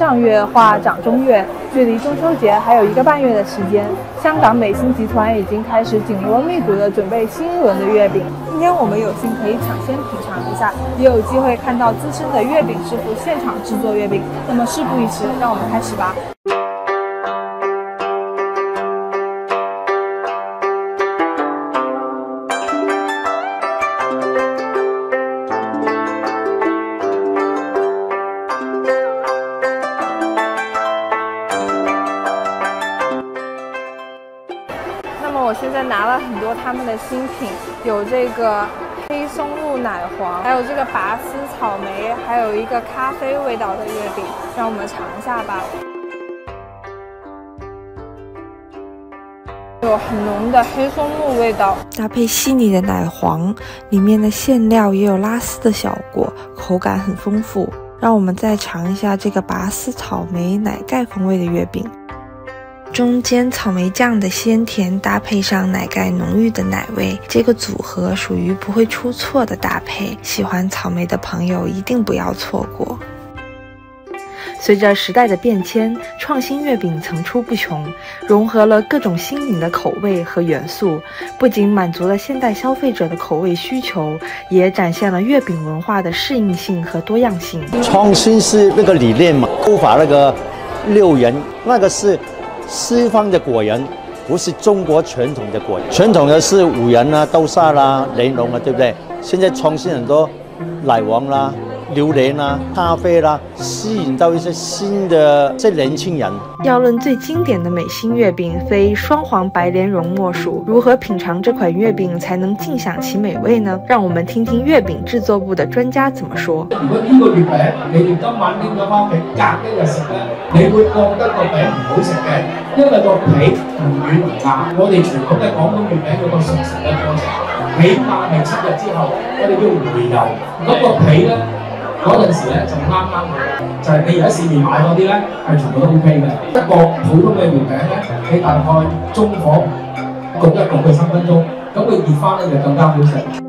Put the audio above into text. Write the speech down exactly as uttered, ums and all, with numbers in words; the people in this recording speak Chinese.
上月或掌中月，距离中秋节还有一个半月的时间。香港美心集团已经开始紧锣密鼓地准备新一轮的月饼。今天我们有幸可以抢先品尝一下，也有机会看到资深的月饼师傅现场制作月饼。那么事不宜迟，让我们开始吧。那么我现在拿了很多他们的新品，有这个黑松露奶黄，还有这个拔丝草莓，还有一个咖啡味道的月饼，让我们尝一下吧。有很浓的黑松露味道， 搭配细腻的奶黄，里面的馅料也有拉丝的效果，口感很丰富。让我们再尝一下这个拔丝草莓奶盖风味的月饼。中间草莓酱的鲜甜搭配上奶盖浓郁的奶味，这个组合属于不会出错的搭配，喜欢草莓的朋友一定不要错过。随着时代的变迁，创新月饼层出不穷，融合了各种新颖的口味和元素，不仅满足了现代消费者的口味需求，也展现了月饼文化的适应性和多样性。 创新是那个理念嘛，勾法那个六仁，那个是西方的果仁，不是中国传统的果仁。传统的是五仁啊、豆沙啦、莲蓉啊，对不对？现在创新很多奶黄啦、榴莲啦、咖啡啦，吸引到一些新的这年轻人。 要论最经典的美心月饼，非双黄白莲蓉莫属。如何品尝这款月饼才能尽享其美味呢？让我们聽聽月餅製作部的專家怎麼說。 如果呢個月餅你哋今晚拎咗翻屋企，隔一日食咧，你會覺得個餅唔好食嘅，因為個皮唔軟唔硬。我哋傳統嘅廣東月餅有個熟成嘅過程，起碼係七日之後，我哋要回油，咁個皮咧。嗰陣時咧就啱啱好，就係、是、你而家市面買嗰啲咧係全部都 O K 嘅。一個普通嘅月餅咧，你大概中火焗一焗佢三分鐘，咁佢熱翻咧就更加好食。